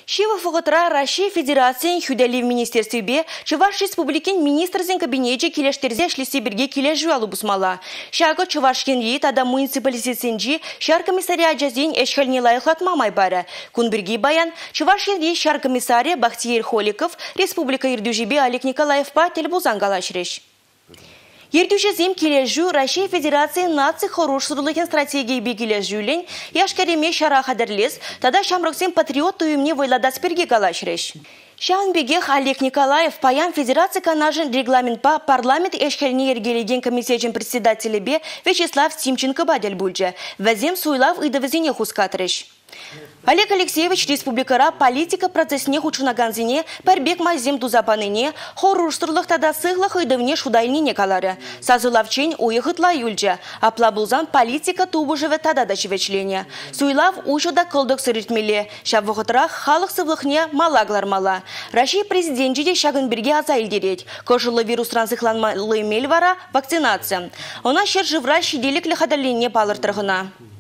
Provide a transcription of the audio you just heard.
Шива фоготра Россия Федерациян хүдәли в министерстве бе Чуваш Республикин министрзен кабинете келештерзе шлисе бірге кележу алу бусмала. Шагы Чувашкин ет ада муниципалитетсенжи шар комиссария жазден эшхальне лайықлатмамай бары. Кун бірге баян Чувашкин ет шар комиссария Бахтиер Холиков Республика Ирдюжибе Олег Николаев па телбузан галашреш. Ердюжезем кележу Россия Федерации наци хорош сұрылыген стратегии бегележулен, яшкареме шара қадырлес, тада шамрықсен патриот туымне войладас перге галашреш. Шаунбегех Олег Николаев паян Федерации канажен регламент па парламент эшхельне ергелеген комитетен председателі бе Вячеслав Тимченко бадель бульджа. Вазем суйлав и довезене хускатреш. Олег Алексеевич республикара политика процессне хучунаганзине парбек мазем дузапаныне хорурштырлық тада сыглах идывне шудайнине калары. Сазылавчень уйхытла юльджа, аплабулзан политика тубу живе тада да живечлене. Суйлав ушуда кылдык сырытмеле, шаввахытрах халық сывлыхне малаглар мала. Россия президентжиде шагын бірге аза илдерет. Кожылы вирусран сыхланмалы мел вара вакцинация. Она шер живра шиделік лихадаленне палыртырғына.